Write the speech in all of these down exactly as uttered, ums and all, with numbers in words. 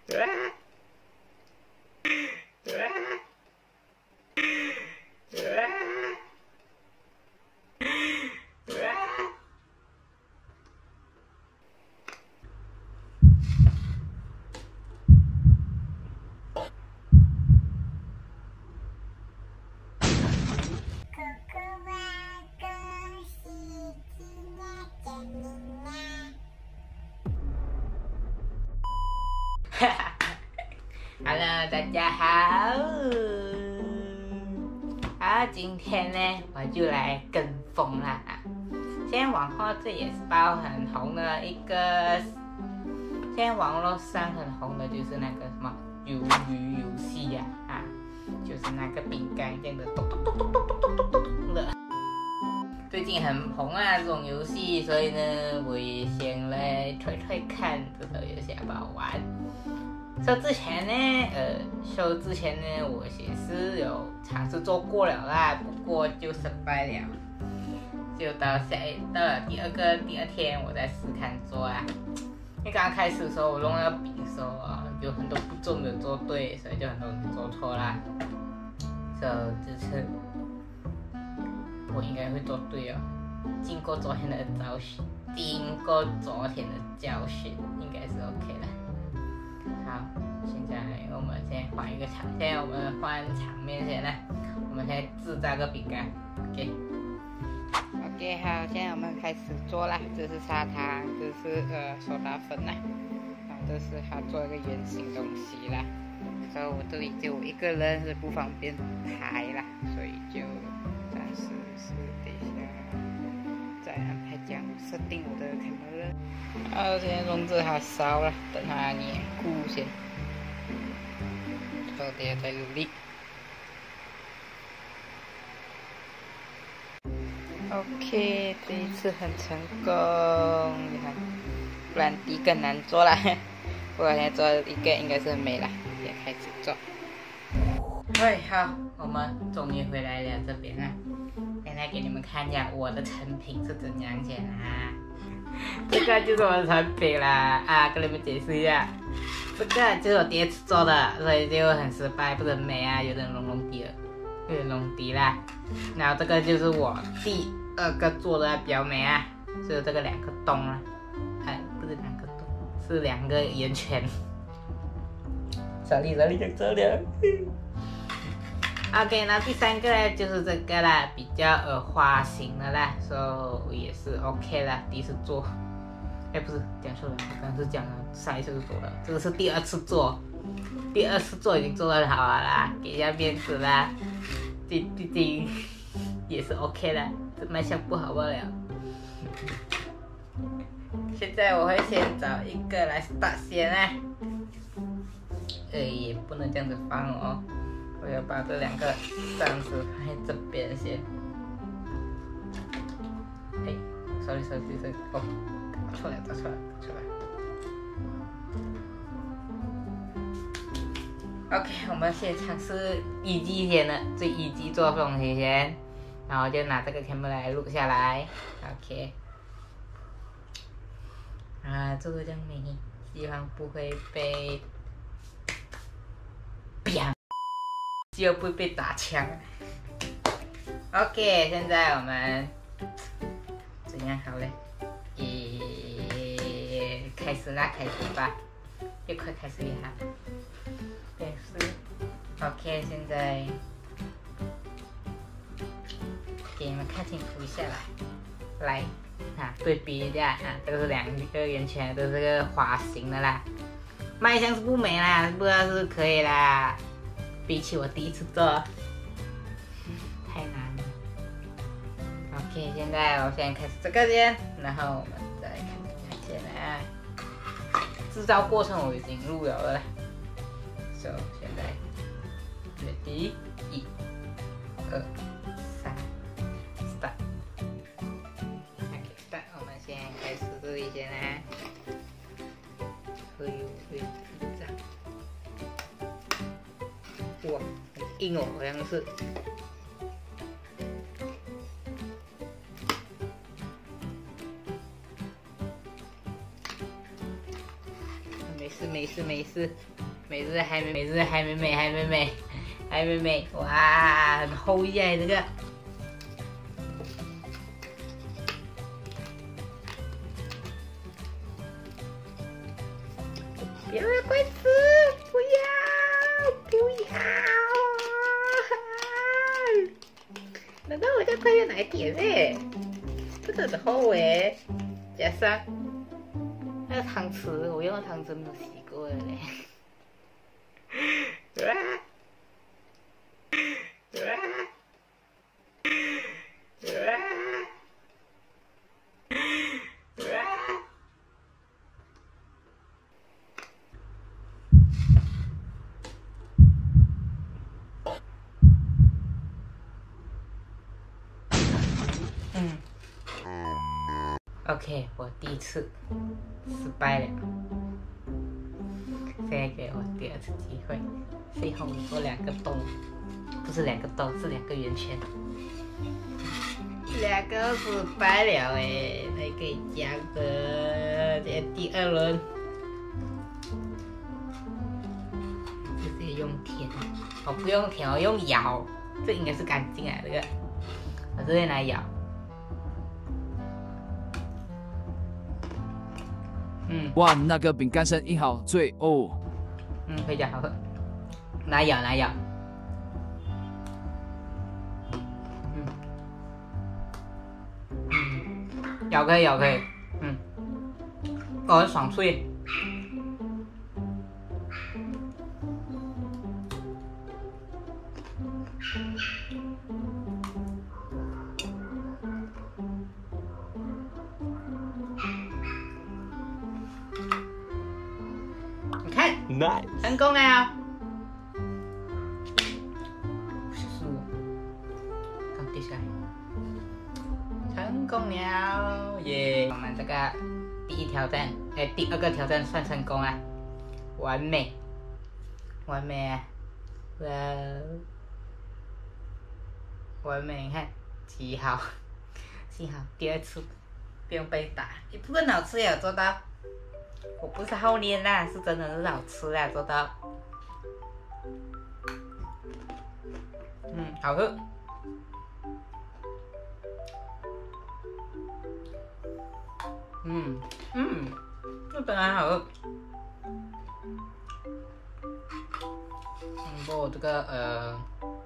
Hello， 大家好。好，今天呢，我就来跟风啦。现在网络这也是包很红的一个，现在网络上很红的就是那个什么鱿鱼游戏呀，啊，就是那个饼干这样的咚咚咚咚咚咚咚咚咚的。最近很红啊这种游戏，所以呢，我也想来推推看这个游戏好不好玩。说之前呢，呃，说之前呢，我也是有尝试做过了啦，不过就失败了。就到下到了第二个第二天，我再试看做啊。因为刚刚开始的时候，我弄那个饼的时候啊，有很多步骤没有做对，所以就很多东西做错啦。所以这次我应该会做对哦。经过昨天的教训，经过昨天的教训，应该是 OK 了。好，现在我们先换一个场，现在我们换场面先来，我们先制造个饼干 ，OK。OK， 好，现在我们开始做啦。这是砂糖，这是呃苏打粉啦，然后这是他做一个圆形东西啦。所以我这里就一个人是不方便拍啦，所以就暂时是等一下再安排这样设定我的 camera。好，现在笼子它烧了，等它凝固先。好，等下再努力。OK， 这一次很成功，你看，不然第一个难做啦。不过现在做一个应该是没了，先开始做。哎，好，我们终于回来了这边了。现在给你们看一下我的成品是怎样先啊。这个就是我的成品啦啊，跟你们解释一下，这个就是我第一次做的，所以就很失败，不是很美啊，有点隆隆滴了，有点隆滴啦。然后这个就是我第二个做的比较美啊，只有这个两个洞啊，哎，不是两个洞，是两个圆圈。这里这里就这里。OK， 那第三个呢，就是这个啦，比较呃花形的啦，所以也是 OK 啦，第一次做。哎，不是讲错了，我刚刚是讲了上一次就做了，这个是第二次做，第二次做已经做得好了啦，给一下面子啦，毕毕竟也是 OK 啦，这卖相不好不了。现在我会先找一个来 start 先啊，呃，也不能这样子放哦。我要把这两个这样子放在这边先。哎 ，sorry sorry sorry， 哦，打错了打错了打错了。OK， 我们先尝试一级先的，最一级做东西先，然后就拿这个 camera 来录下来。OK。啊，做的这样美，希望不会被。就不会被打枪。OK， 现在我们怎样好嘞？咦，开始啦，开始吧，越快开始越好。对，是。OK， 现在给你们看清楚一下啦，来啊，对比一下啊，这个是两个圆圈，都是个花形的啦，卖相是不美啦，不知道是可以啦。比起我第一次做，太难了。OK， 现在我先开始这个先，然后我们再看看先来。制造过程我已经录了了 ，so 现在 ready， 一、二、三 ，start。OK， start， 我们先开始这里先来，会会一张。哇，很硬哦，好像是。没事没事没事，没事还没没事还没美还没美还没美，哇，很厚耶这个。别了，快吃！不要，不要！难道我叫快点来点嘞？这个很厚诶，加上那个汤匙，我用的汤匙没有洗过嘞。嗯 ，OK， 我第一次失败了，现在给我第二次机会，幸好我做两个洞，不是两个洞，是两个圆圈，两个失败了哎，那可以讲的，这第二轮直接用舔，我不用舔，我用咬，这应该是干净啊这个，我直接来咬。嗯， 哇，那个饼干声音好脆哦。 嗯，非常好喝，来咬来咬。嗯嗯，咬可以咬可以，嗯，哦，很爽脆。你看 ，nice， 成功了。十五，刚跌下来，成功了，耶！我们这个第一挑战，哎，第二个挑战算成功了，完美，完美啊！哇，完美！你看，极好，幸好第二次不用被打，一部分好吃也有做到。我不是好练啦，是真的是好吃啦，做到。嗯，好喝。嗯嗯，这本来好喝。嗯，不过这个呃，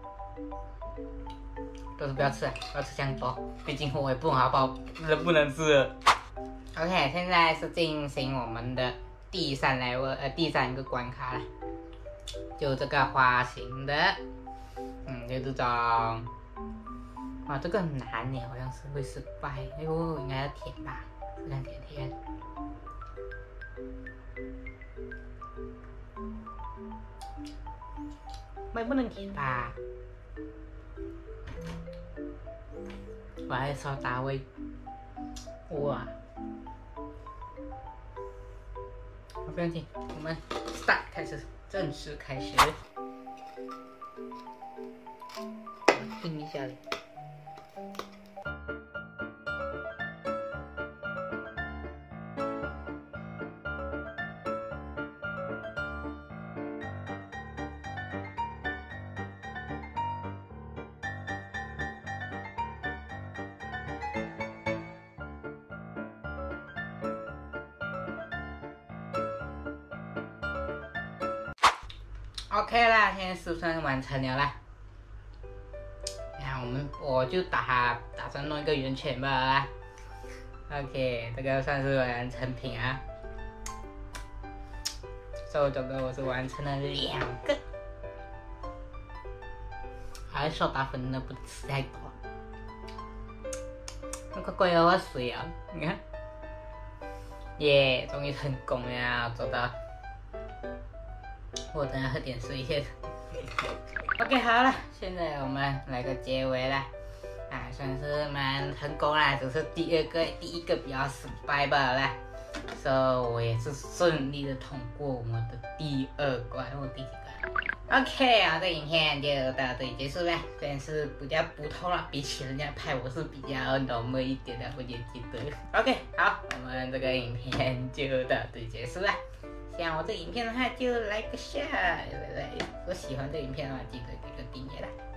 都是不要吃啊，不要吃这样多，毕竟我也不好饱，能不能吃。OK， 现在是进行我们的第三 level， 呃，第三个关卡了，就这个花形的，嗯，就这种，哇，这个很难耶，好像是会失败，哎呦，应该要舔吧，这样舔舔，没不能舔吧，我还烧大胃，哇！不用紧，我们 start 开始，正式开始。听一下嘞。OK 啦，现在是不是完成了啦？你看我们，我就打它，打算弄一个圆圈吧。OK， 这个算是完成品啊。所以这个我是完成了两个，还少打分的不吃太多。那快快要我水啊！你看，耶，终于成功了，做到。我等下喝点水先。OK， 好了，现在我们来个结尾了，啊，算是蛮成功啦，只是第二个、第一个比较失败罢了，所以我也是顺利的通过我们的第二关，或第几关 ？OK 啊，这影片就到这里结束了，虽然是比较普通了，比起人家拍我是比较normal一点的，我也记得。OK， 好，我们这个影片就到这里结束了。 喜欢我这个影片的话，就来个 share，对不对？如果喜欢这个影片的话，记得给个订阅啦。